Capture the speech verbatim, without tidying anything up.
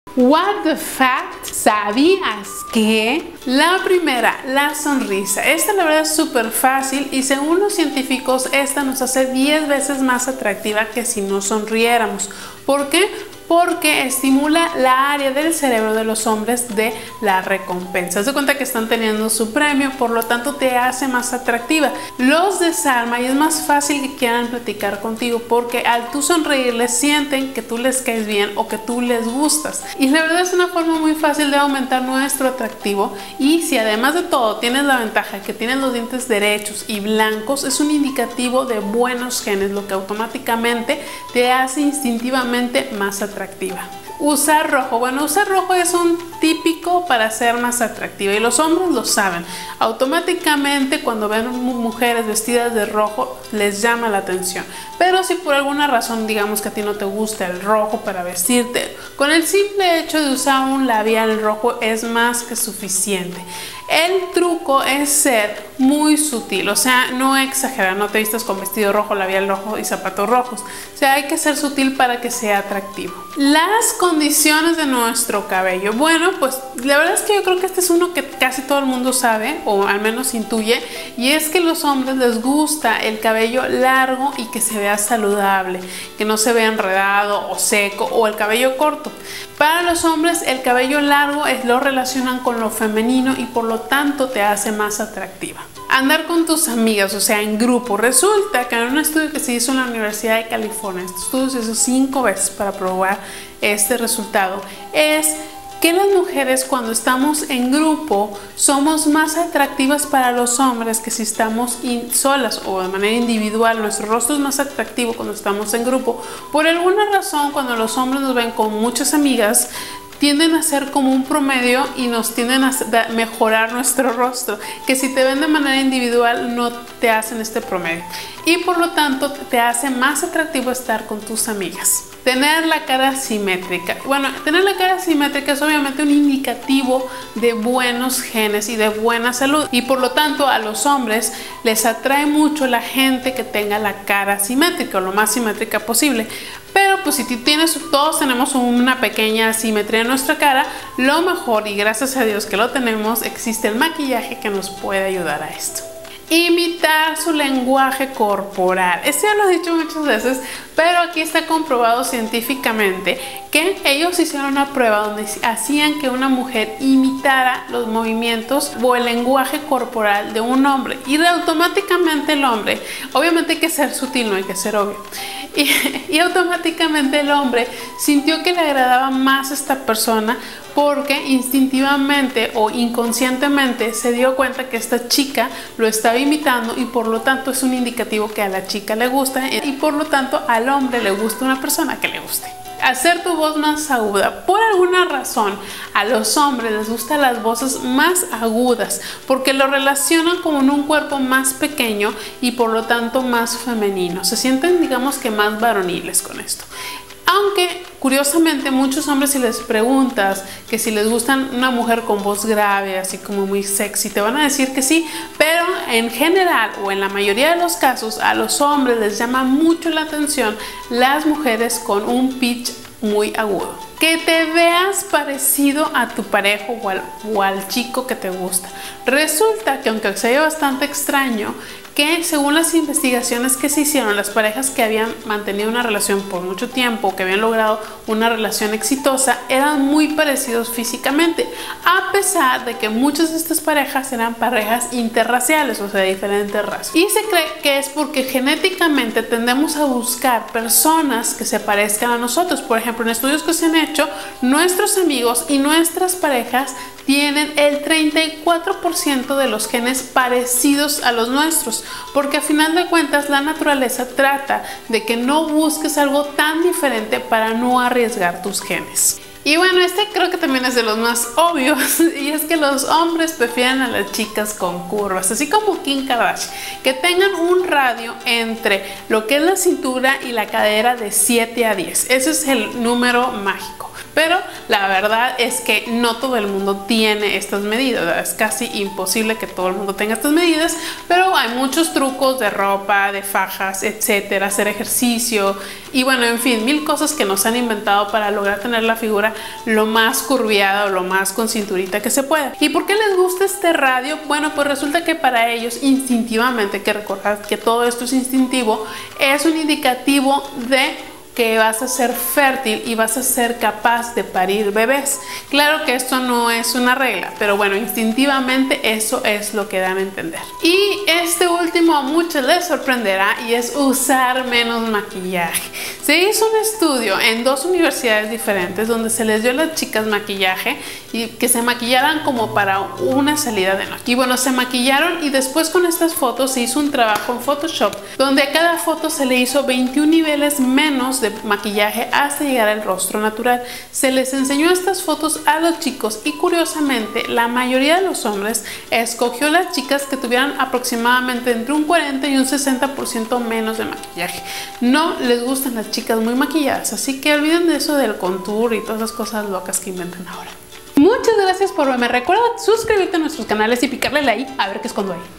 What the fact, ¿sabías que? La primera, la sonrisa. Esta la verdad es súper fácil y según los científicos esta nos hace diez veces más atractiva que si no sonriéramos. ¿Por qué? Porque estimula la área del cerebro de los hombres de la recompensa. Haz de cuenta que están teniendo su premio, por lo tanto te hace más atractiva. Los desarma y es más fácil que quieran platicar contigo porque al tú sonreírles sienten que tú les caes bien o que tú les gustas. Y la verdad es una forma muy fácil de aumentar nuestro atractivo. Y si además de todo tienes la ventaja que tienes los dientes derechos y blancos, es un indicativo de buenos genes, lo que automáticamente te hace instintivamente más atractivo. Atractiva. Usar rojo. Bueno, usar rojo es un típico para ser más atractiva y los hombres lo saben. Automáticamente cuando ven mujeres vestidas de rojo les llama la atención. Pero si por alguna razón digamos que a ti no te gusta el rojo para vestirte, con el simple hecho de usar un labial rojo es más que suficiente. El truco es ser muy sutil, o sea, no exagerar, no te vistas con vestido rojo, labial rojo y zapatos rojos. O sea, hay que ser sutil para que sea atractivo. Las condiciones de nuestro cabello. Bueno, pues la verdad es que yo creo que este es uno que casi todo el mundo sabe, o al menos intuye, y es que a los hombres les gusta el cabello largo y que se vea saludable, que no se vea enredado o seco, o el cabello corto. Para los hombres el cabello largo es, lo relacionan con lo femenino y por lo tanto te hace más atractiva. Andar con tus amigas, o sea, en grupo. Resulta que en un estudio que se hizo en la Universidad de California, este estudio se hizo cinco veces para probar este resultado, es que las mujeres cuando estamos en grupo somos más atractivas para los hombres que si estamos solas o de manera individual. Nuestro rostro es más atractivo cuando estamos en grupo. Por alguna razón, cuando los hombres nos ven con muchas amigas, tienden a ser como un promedio y nos tienden a mejorar nuestro rostro, que si te ven de manera individual no te hacen este promedio y por lo tanto te hace más atractivo estar con tus amigas. Tener la cara simétrica. Bueno, tener la cara simétrica es obviamente un indicativo de buenos genes y de buena salud y por lo tanto a los hombres les atrae mucho la gente que tenga la cara simétrica o lo más simétrica posible. Pero pues si tienes, todos tenemos una pequeña asimetría en nuestra cara, lo mejor, y gracias a Dios que lo tenemos, existe el maquillaje que nos puede ayudar a esto. Imitar su lenguaje corporal. Esto ya lo he dicho muchas veces, pero aquí está comprobado científicamente que ellos hicieron una prueba donde hacían que una mujer imitara los movimientos o el lenguaje corporal de un hombre y de automáticamente el hombre, obviamente hay que ser sutil, no hay que ser obvio, y, y automáticamente el hombre sintió que le agradaba más a esta persona porque instintivamente o inconscientemente se dio cuenta que esta chica lo estaba imitando y por lo tanto es un indicativo que a la chica le gusta y por lo tanto al hombre le gusta una persona que le guste. Hacer tu voz más aguda. Por alguna razón a los hombres les gustan las voces más agudas porque lo relacionan con un cuerpo más pequeño y por lo tanto más femenino. Se sienten, digamos que, más varoniles con esto. Aunque curiosamente muchos hombres, si les preguntas que si les gustan una mujer con voz grave, así como muy sexy, te van a decir que sí, pero en general o en la mayoría de los casos a los hombres les llama mucho la atención las mujeres con un pitch muy agudo. Que te veas parecido a tu pareja o al, o al chico que te gusta. Resulta que aunque se ve bastante extraño, que según las investigaciones que se hicieron, las parejas que habían mantenido una relación por mucho tiempo, que habían logrado una relación exitosa, eran muy parecidos físicamente, a pesar de que muchas de estas parejas eran parejas interraciales, o sea, de diferentes razas. Y se cree que es porque genéticamente tendemos a buscar personas que se parezcan a nosotros. Por ejemplo, en estudios que se han hecho, nuestros amigos y nuestras parejas tienen el treinta y cuatro por ciento de los genes parecidos a los nuestros, porque a final de cuentas la naturaleza trata de que no busques algo tan diferente para no arriesgar tus genes. Y bueno, este creo que también es de los más obvios, y es que los hombres prefieren a las chicas con curvas, así como Kim Kardashian, que tengan un radio entre lo que es la cintura y la cadera de siete a diez. Ese es el número mágico. pero la verdad es que no todo el mundo tiene estas medidas, es casi imposible que todo el mundo tenga estas medidas, pero hay muchos trucos de ropa, de fajas, etcétera, hacer ejercicio y bueno, en fin, mil cosas que nos han inventado para lograr tener la figura lo más curviada o lo más con cinturita que se pueda. ¿Y por qué les gusta este radio? Bueno, pues resulta que para ellos instintivamente, hay que recordar que todo esto es instintivo, es un indicativo de que vas a ser fértil y vas a ser capaz de parir bebés. Claro que esto no es una regla, pero bueno, instintivamente eso es lo que dan a entender. Y este último a muchos les sorprenderá y es usar menos maquillaje. Se hizo un estudio en dos universidades diferentes donde se les dio a las chicas maquillaje y que se maquillaran como para una salida de noche. Y bueno, se maquillaron y después con estas fotos se hizo un trabajo en Photoshop donde a cada foto se le hizo veintiún niveles menos de maquillaje hasta llegar al rostro natural. Se les enseñó estas fotos a los chicos y curiosamente la mayoría de los hombres escogió las chicas que tuvieran aproximadamente entre un cuarenta y un sesenta por ciento menos de maquillaje. No les gustan las chicas muy maquilladas, así que olviden de eso del contour y todas las cosas locas que inventan ahora. Muchas gracias por verme. Recuerda suscribirte a nuestros canales y picarle like a ver qué escondo ahí.